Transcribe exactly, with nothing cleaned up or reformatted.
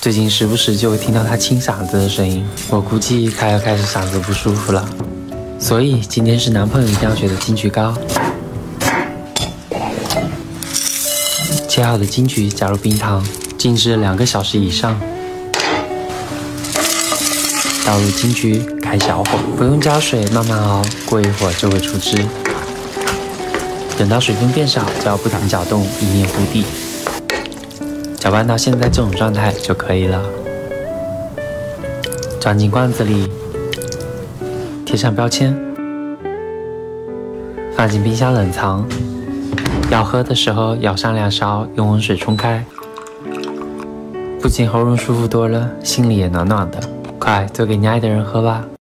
最近时不时就会听到他清嗓子的声音，我估计他要开始嗓子不舒服了。所以今天是男朋友一定要学的金桔糕。切好的金桔加入冰糖，静置两个小时以上。倒入金桔，开小火，不用加水，慢慢熬，过一会儿就会出汁。等到水分变少，就要不停搅动，以免糊底。搅拌到现在这种状态就可以了。装进罐子里，贴上标签，放进冰箱冷藏。要喝的时候舀上两勺，用温水冲开。不仅喉咙舒服多了，心里也暖暖的。快做给你爱的人喝吧。